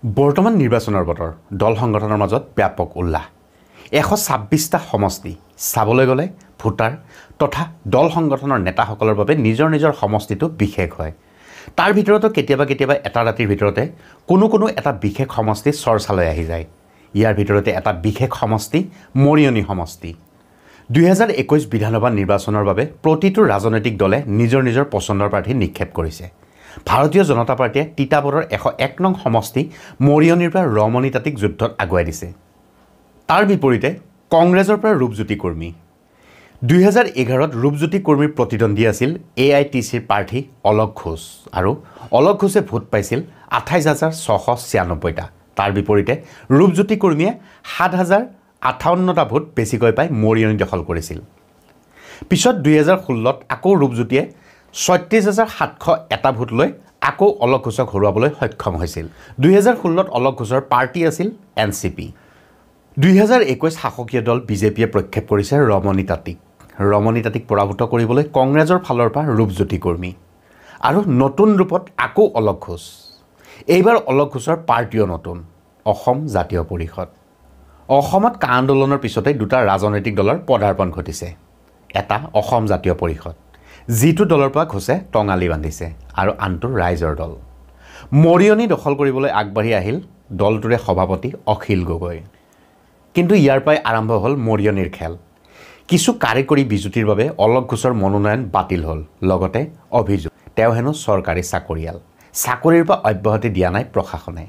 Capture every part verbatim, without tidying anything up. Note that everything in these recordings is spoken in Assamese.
বৰ্তমান নিৰ্বাচনৰ বতৰ দল সংগঠনৰ মাজত ব্যাপক উল্লাস এশ ছাব্বিছটা সমষ্টি চাবলৈ গ'লে ভোটাৰ তথা দল সংগঠনৰ নেতাসকলৰ বাবে নিজৰ নিজৰ সমষ্টিটো বিশেষ হয় তাৰ ভিতৰতো কেতিয়াবা কেতিয়াবা এটা ৰাতিৰ ভিতৰতে কোনো কোনো এটা বিশেষ সমষ্টি চৰ্চালৈ আহি যায় ইয়াৰ ভিতৰতে এটা বিশেষ সমষ্টি মৰিয়নি সমষ্টি দুই হাজাৰ একৈছ বিধানসভা নিৰ্বাচনৰ বাবে প্ৰতিটো ৰাজনৈতিক দলে নিজৰ নিজৰ পছন্দৰ প্ৰাৰ্থী নিক্ষেপ কৰিছে ভাৰতীয় জনতা পাৰ্টিয়ে তিতাবৰৰ এশ এক নং সমষ্টি মৰিয়নিৰ পৰা ৰমণীতাতিক যুদ্ধত আগুৱাই দিছে তাৰ বিপৰীতে কংগ্ৰেছৰ পৰা ৰূপজ্যোতি কৰ্মী দুই হাজাৰ এঘাৰত ৰূপজ্যোতি কৰ্মীৰ প্ৰতিদ্বন্দ্বী আছিল এ আই টি চিৰ প্ৰাৰ্থী অলক ঘোষ আৰু অলক ঘোষে ভোট পাইছিল আঠাইছ হাজাৰ ছশ ছিয়ানব্বৈটা তাৰ বিপৰীতে ৰূপজ্যোতি কৰ্মীয়ে সাত হাজাৰ আঠাৱন্নটা ভোট বেছিকৈ পাই মৰিয়নি দখল কৰিছিল পিছত দুই হাজাৰ ষোল্লত আকৌ ৰূপজ্যোতিয়ে ছয়ত্ৰিছ হাজাৰ সাতশ এটা ভোট লৈ আকৌ অলক ঘোষক হৰুৱাবলৈ সক্ষম হৈছিল দুই হাজাৰ ষোল্লত অলক ঘোষৰ পাৰ্টি আছিল এন চি পি দুই হাজাৰ একৈছ শাসকীয় দল বিজেপিয়ে প্ৰক্ষেপ কৰিছে ৰমণীতাতিক ৰমণীতাতিক পৰাভূত কৰিবলৈ কংগ্ৰেছৰ ফালৰ পৰা ৰূপজ্যোতি কৰ্মী আৰু নতুন ৰূপত আকৌ অলক ঘোষ এইবাৰ অলক ঘোষৰ পাৰ্টিও নতুন অসম জাতীয় পৰিষদ অসমত কা আন্দোলনৰ পিছতে দুটা ৰাজনৈতিক দলৰ পদাৰ্পণ ঘটিছে এটা অসম জাতীয় পৰিষদ যিটো দলৰ পৰা ঘোষে টঙালি বান্ধিছে আৰু আনটো ৰাইজৰ দল মৰিয়নি দখল কৰিবলৈ আগবাঢ়ি আহিল দলটোৰে সভাপতি অখিল গগৈ কিন্তু ইয়াৰ পৰাই আৰম্ভ হ'ল মৰিয়নিৰ খেল কিছু কাৰিকৰী বিজুতিৰ বাবে অলক ঘোষৰ মনোনয়ন বাতিল হ'ল লগতে অভিযোগ তেওঁ হেনো চৰকাৰী চাকৰিয়াল চাকৰিৰ পৰা অব্যাহতি দিয়া নাই প্ৰশাসনে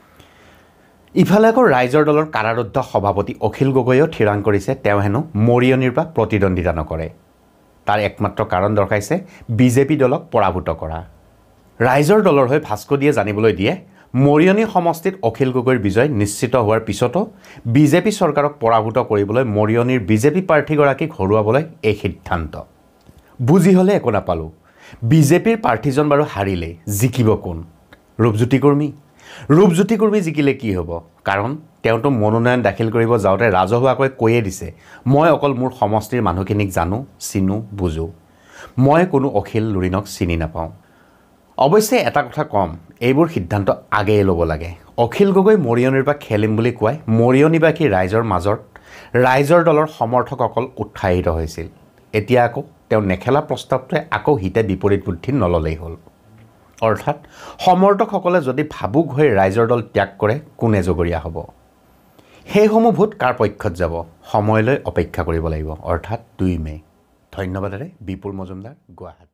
ইফালে আকৌ ৰাইজৰ দলৰ কাৰাৰুদ্ধ সভাপতি অখিল গগৈয়েও থিৰাং কৰিছে তেওঁ হেনো মৰিয়নিৰ পৰা প্ৰতিদ্বন্দ্বিতা নকৰে তাৰ একমাত্ৰ কাৰণ দৰ্শাইছে বিজেপি দলক পৰাভূত কৰা ৰাইজৰ দলৰ হৈ ভাস্কো দিয়ে জানিবলৈ দিয়ে মৰিয়নি সমষ্টিত অখিল গগৈৰ বিজয় নিশ্চিত হোৱাৰ পিছতো বিজেপি চৰকাৰক পৰাভূত কৰিবলৈ মৰিয়নিৰ বিজেপি প্ৰাৰ্থীগৰাকীক হৰুৱাবলৈ এই সিদ্ধান্ত বুজি হ'লে একো নাপালোঁ বিজেপিৰ প্ৰাৰ্থীজন বাৰু হাৰিলে জিকিব কোন ৰূপজ্যোতি কৰ্মী ৰূপজ্যোতি কৰ্মী জিকিলে কি হ'ব কাৰণ তেওঁতো মনোনয়ন দাখিল কৰিব যাওঁতে ৰাজহুৱাকৈ কৈয়ে দিছে মই অকল মোৰ সমষ্টিৰ মানুহখিনিক জানো চিনো বুজো মই কোনো অখিল লুৰিণক চিনি নাপাওঁ অৱশ্যে এটা কথা কম এইবোৰ সিদ্ধান্ত আগেয়ে ল'ব লাগে অখিল গগৈ মৰিয়নিৰ পৰা খেলিম বুলি কোৱাই মৰিয়নিবাসী ৰাইজৰ মাজত ৰাইজৰ দলৰ সমৰ্থকসকল উৎসাহিত হৈছিল এতিয়া আকৌ তেওঁ নেখেলা প্ৰস্তাৱটোৱে আকৌ হিতে বিপৰীত বুদ্ধি নললেই হ'ল অৰ্থাৎ সমৰ্থকসকলে যদি ভাবুক হৈ ৰাইজৰ দল ত্যাগ কৰে কোনে জগৰীয়া হ'ব সেইসমূহ ভোট কাৰ পক্ষত যাব সময়লৈ অপেক্ষা কৰিব লাগিব অৰ্থাৎ দুই মে ধন্যবাদেৰে বিপুল মজুমদাৰ গুৱাহাটী।